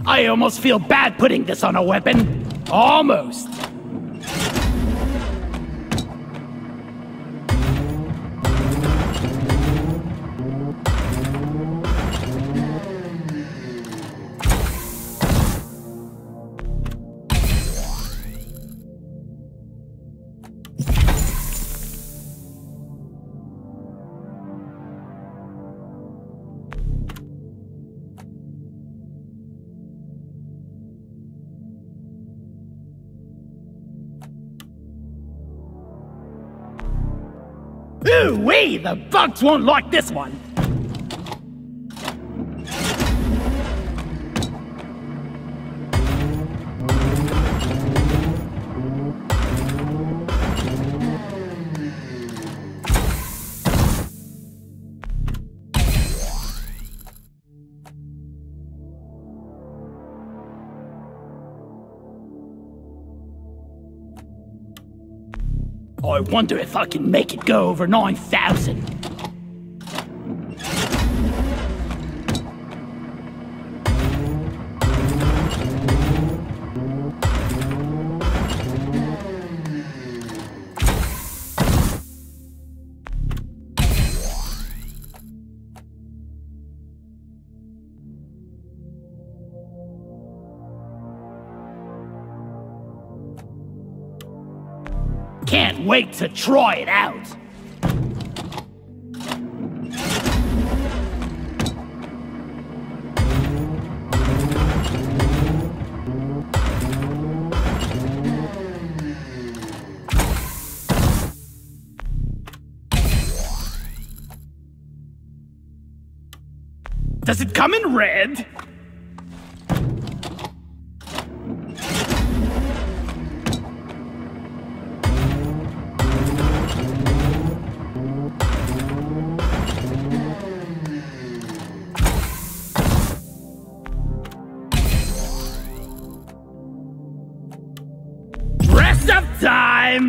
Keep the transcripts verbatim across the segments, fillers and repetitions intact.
I almost feel bad putting this on a weapon. Almost. Ooh-wee! The bugs won't like this one! I wonder if I can make it go over nine thousand. Can't wait to try it out! Does it come in red? Rest of time!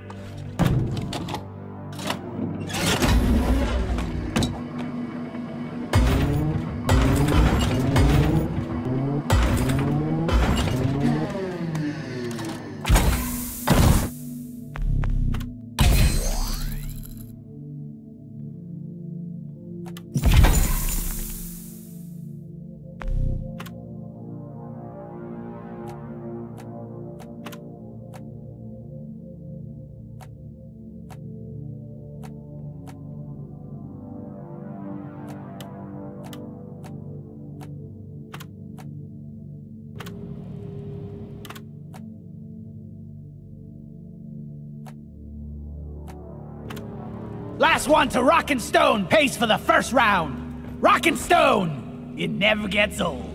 Last one to Rock and Stone pays for the first round. Rock and Stone, it never gets old.